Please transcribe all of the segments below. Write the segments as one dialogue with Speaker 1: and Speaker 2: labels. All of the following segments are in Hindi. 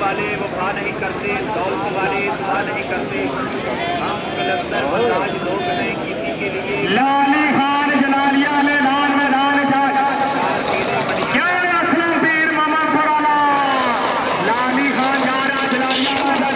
Speaker 1: वाले वफा नहीं करते, दौलत वाले दुआ नहीं करते। हम कलंदर मसाज लोग नहीं किसी के लिए।
Speaker 2: लाली खान जलालिया ने लाल मैदान क्या असलम पीर मामा फराना लाली खान जा रहा जलालिया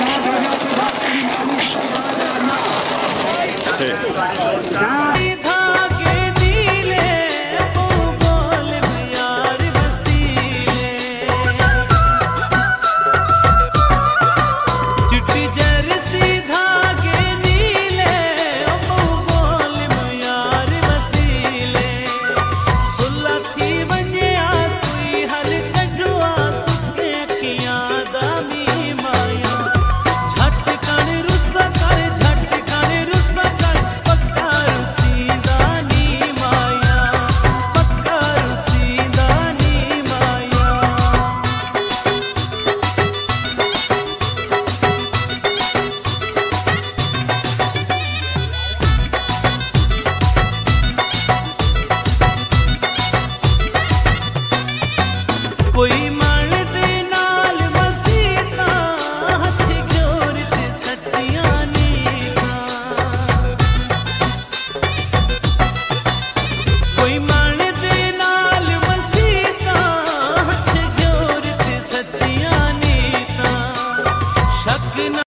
Speaker 3: कोई मन दे नाल मसीता हथ जोर ते सच्चियां नीकां कोई